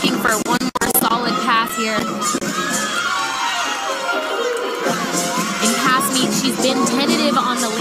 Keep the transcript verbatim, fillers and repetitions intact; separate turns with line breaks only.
looking for one more solid pass here. In past meets, she's been tentative on the